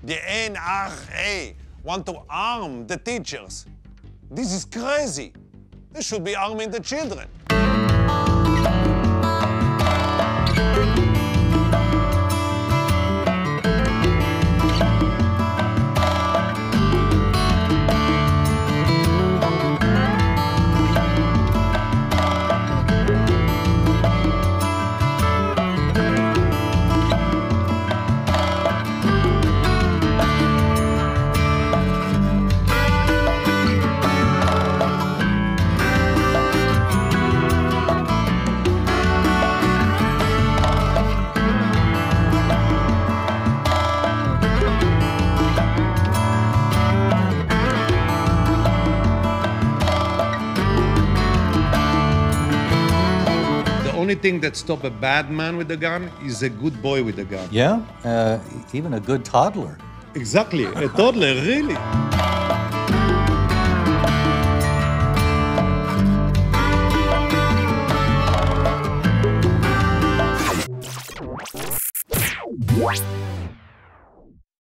The NRA want to arm the teachers. This is crazy. They should be arming the children. The only thing that stops a bad man with a gun is a good boy with a gun. Yeah, even a good toddler. Exactly, a toddler, really. What?